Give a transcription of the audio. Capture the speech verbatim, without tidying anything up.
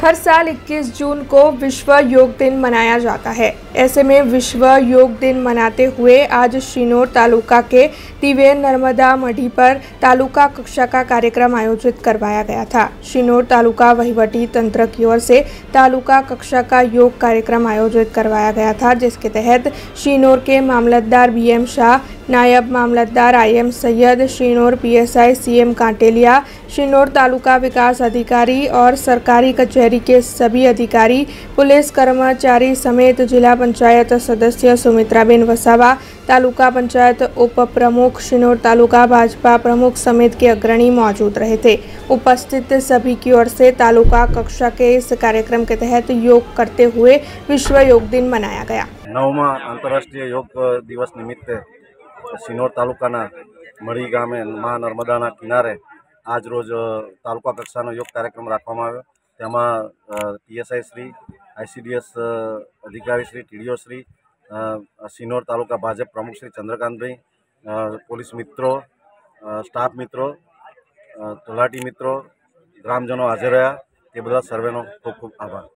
हर साल इक्कीस जून को विश्व योग दिन मनाया जाता है। ऐसे में विश्व योग दिन मनाते हुए आज शिनोर तालुका के दिव्य नर्मदा मढ़ी पर तालुका कक्षा का कार्यक्रम आयोजित करवाया गया था। शिनोर तालुका वहीवटी तंत्र की ओर से तालुका कक्षा का योग कार्यक्रम आयोजित करवाया गया था, जिसके तहत शिनोर के मामलतदार बी एम शाह, नायब मामलतदार I M Sayyed, Sinor P S I C M Kantelia, Sinor taluka विकास अधिकारी और सरकारी कचहरी के सभी अधिकारी, पुलिस कर्मचारी समेत जिला पंचायत सदस्य सुमित्राबेन वसावा, तालुका पंचायत उप प्रमुख, शिनोर तालुका भाजपा प्रमुख समेत के अग्रणी मौजूद रहे थे। उपस्थित सभी की ओर से तालुका कक्षा के इस कार्यक्रम के तहत योग करते हुए विश्व योग दिन मनाया गया। नवमा आंतरराष्ट्रीय योग दिवस निमित्ते शिनोर तालुकाना मढ़ी गामे महा नर्मदाना किनारे आज रोज तालुका कक्षानो योग कार्यक्रम राखवामां आव्यो। तेमां P S I Shri, I C D S अधिकारी Shri, T D O Shri, Sinor taluka Bhajap प्रमुख श्री चंद्रकांत भाई, पोलीस मित्रों, स्टाफ मित्रों, तलाटी मित्रों, ग्रामजनों हाजर रह्या। ते बधा सर्वेनो खूब खूब आभार।